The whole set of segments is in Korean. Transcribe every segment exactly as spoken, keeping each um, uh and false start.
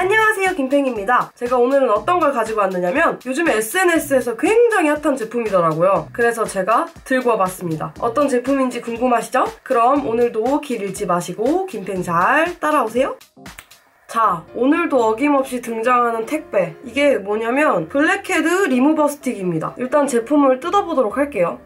안녕하세요, 김팽입니다. 제가 오늘은 어떤 걸 가지고 왔느냐면 요즘에 에스엔에스에서 굉장히 핫한 제품이더라고요. 그래서 제가 들고 와봤습니다. 어떤 제품인지 궁금하시죠? 그럼 오늘도 길 잃지 마시고 김팽 잘 따라오세요. 자, 오늘도 어김없이 등장하는 택배. 이게 뭐냐면 블랙헤드 리무버 스틱입니다. 일단 제품을 뜯어보도록 할게요.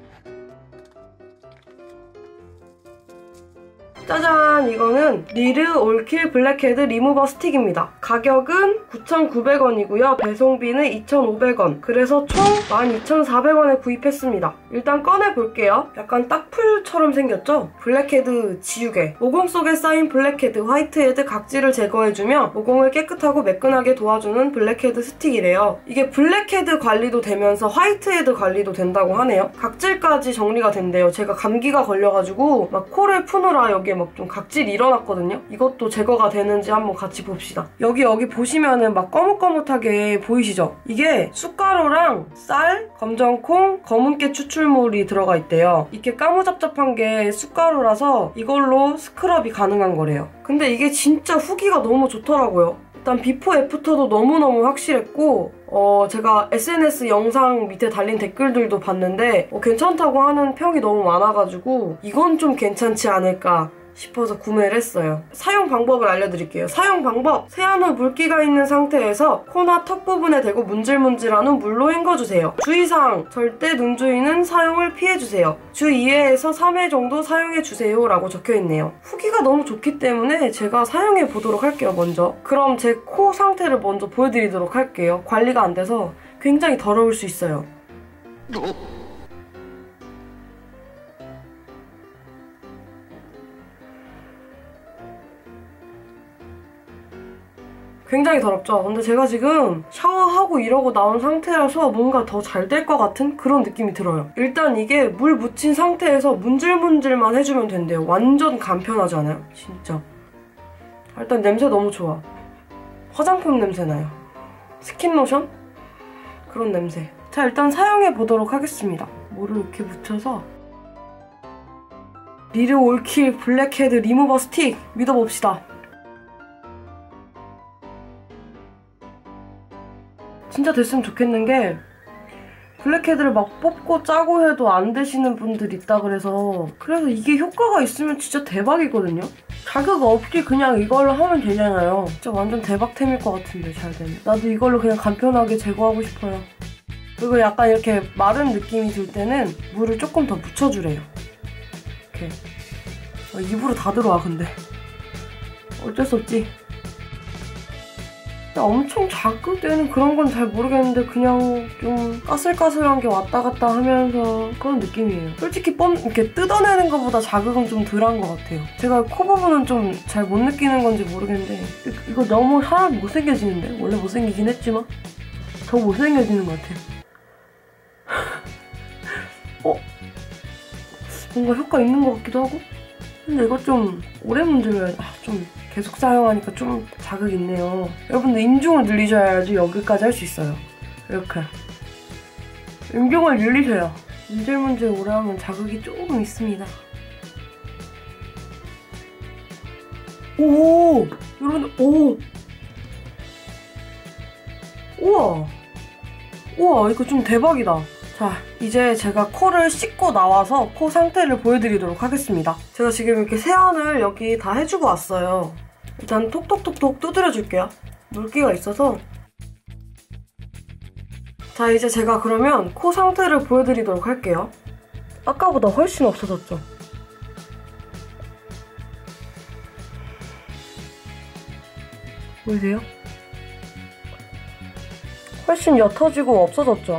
짜잔! 이거는 리르 올킬 블랙헤드 리무버 스틱입니다. 가격은 구천구백 원이고요. 배송비는 이천오백 원. 그래서 총 만 이천사백 원에 구입했습니다. 일단 꺼내볼게요. 약간 딱풀처럼 생겼죠? 블랙헤드 지우개. 모공 속에 쌓인 블랙헤드, 화이트헤드 각질을 제거해주며 모공을 깨끗하고 매끈하게 도와주는 블랙헤드 스틱이래요. 이게 블랙헤드 관리도 되면서 화이트헤드 관리도 된다고 하네요. 각질까지 정리가 된대요. 제가 감기가 걸려가지고 막 코를 푸느라 여기에 막 좀 각질이 일어났거든요. 이것도 제거가 되는지 한번 같이 봅시다. 여기 여기 보시면은 막 거뭇거뭇하게 보이시죠? 이게 쑥가루랑 쌀, 검정콩, 검은깨 추출물이 들어가 있대요. 이렇게 까무잡잡한 게 쑥가루라서 이걸로 스크럽이 가능한 거래요. 근데 이게 진짜 후기가 너무 좋더라고요. 일단 비포 애프터도 너무너무 확실했고 어 제가 에스엔에스 영상 밑에 달린 댓글들도 봤는데 어, 괜찮다고 하는 평이 너무 많아가지고 이건 좀 괜찮지 않을까 싶어서 구매를 했어요. 사용 방법을 알려드릴게요. 사용 방법! 세안 후 물기가 있는 상태에서 코나 턱 부분에 대고 문질문질한 후 물로 헹궈주세요. 주의사항! 절대 눈주위는 사용을 피해주세요. 주 이 회에서 삼 회 정도 사용해주세요 라고 적혀있네요. 후기가 너무 좋기 때문에 제가 사용해보도록 할게요, 먼저. 그럼 제 코 상태를 먼저 보여드리도록 할게요. 관리가 안 돼서 굉장히 더러울 수 있어요. 굉장히 더럽죠? 근데 제가 지금 샤워하고 이러고 나온 상태라서 뭔가 더 잘 될 것 같은 그런 느낌이 들어요. 일단 이게 물 묻힌 상태에서 문질문질만 해주면 된대요. 완전 간편하지 않아요? 진짜. 일단 냄새 너무 좋아. 화장품 냄새 나요. 스킨로션? 그런 냄새. 자, 일단 사용해보도록 하겠습니다. 물을 이렇게 묻혀서 리르 올킬 블랙헤드 리무버 스틱 믿어봅시다. 진짜 됐으면 좋겠는 게 블랙헤드를 막 뽑고 짜고 해도 안 되시는 분들 있다 그래서 그래서 이게 효과가 있으면 진짜 대박이거든요? 자극 없이 그냥 이걸로 하면 되잖아요. 진짜 완전 대박템일 것 같은데 잘 되면. 나도 이걸로 그냥 간편하게 제거하고 싶어요. 그리고 약간 이렇게 마른 느낌이 들 때는 물을 조금 더 묻혀주래요. 이렇게. 어, 입으로 다 들어와 근데. 어쩔 수 없지. 엄청 자극되는 그런 건 잘 모르겠는데 그냥 좀 까슬까슬한 게 왔다 갔다 하면서 그런 느낌이에요. 솔직히 뻔 이렇게 뜯어내는 것보다 자극은 좀 덜한 것 같아요. 제가 코 부분은 좀 잘 못 느끼는 건지 모르겠는데 이거 너무 사람 못생겨지는데? 원래 못생기긴 했지만 더 못생겨지는 것 같아요. 어? 뭔가 효과 있는 것 같기도 하고? 근데 이거 좀 오래 문질러야 아, 좀 계속 사용하니까 좀 자극이 있네요. 여러분들 인중을 늘리셔야지 여기까지 할 수 있어요. 이렇게. 인중을 늘리세요. 문질문질 오래 하면 자극이 조금 있습니다. 오! 여러분들, 오! 우와! 우와, 이거 좀 대박이다. 자, 이제 제가 코를 씻고 나와서 코 상태를 보여드리도록 하겠습니다. 제가 지금 이렇게 세안을 여기 다 해주고 왔어요. 일단 톡톡톡톡 두드려줄게요. 물기가 있어서. 자, 이제 제가 그러면 코 상태를 보여드리도록 할게요. 아까보다 훨씬 없어졌죠? 보이세요? 훨씬 옅어지고 없어졌죠?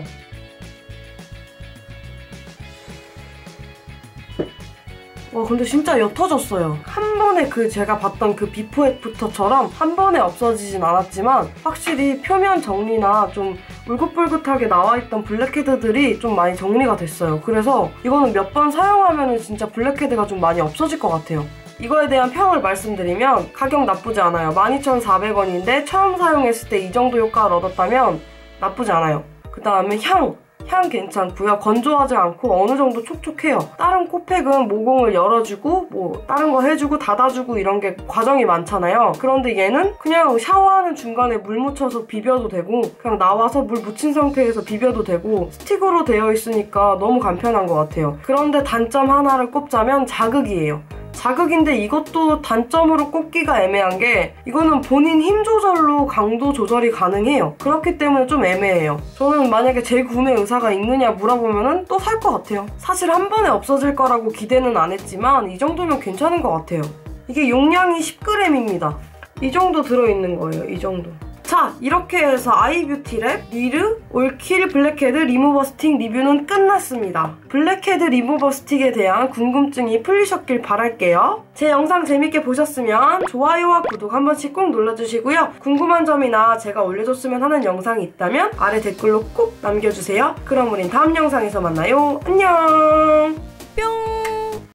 와, 근데 진짜 옅어졌어요. 한 번에 그 제가 봤던 그 비포 애프터처럼 한 번에 없어지진 않았지만 확실히 표면 정리나 좀 울긋불긋하게 나와있던 블랙헤드들이 좀 많이 정리가 됐어요. 그래서 이거는 몇 번 사용하면 진짜 블랙헤드가 좀 많이 없어질 것 같아요. 이거에 대한 평을 말씀드리면 가격 나쁘지 않아요. 만 이천사백 원인데 처음 사용했을 때 이 정도 효과를 얻었다면 나쁘지 않아요. 그 다음에 향! 향 괜찮고요. 건조하지 않고 어느 정도 촉촉해요. 다른 코팩은 모공을 열어주고 뭐 다른 거 해주고 닫아주고 이런 게 과정이 많잖아요. 그런데 얘는 그냥 샤워하는 중간에 물 묻혀서 비벼도 되고 그냥 나와서 물 묻힌 상태에서 비벼도 되고 스틱으로 되어 있으니까 너무 간편한 것 같아요. 그런데 단점 하나를 꼽자면 자극이에요. 자극인데 이것도 단점으로 꼽기가 애매한 게 이거는 본인 힘 조절로 강도 조절이 가능해요. 그렇기 때문에 좀 애매해요. 저는 만약에 재구매 의사가 있느냐 물어보면 또 살 것 같아요. 사실 한 번에 없어질 거라고 기대는 안 했지만 이 정도면 괜찮은 것 같아요. 이게 용량이 십 그램입니다. 이 정도 들어있는 거예요. 이 정도. 자, 이렇게 해서 아이뷰티랩 리르 올킬 블랙헤드 리무버 스틱 리뷰는 끝났습니다. 블랙헤드 리무버 스틱에 대한 궁금증이 풀리셨길 바랄게요. 제 영상 재밌게 보셨으면 좋아요와 구독 한 번씩 꼭 눌러주시고요. 궁금한 점이나 제가 올려줬으면 하는 영상이 있다면 아래 댓글로 꼭 남겨주세요. 그럼 우린 다음 영상에서 만나요. 안녕! 뿅!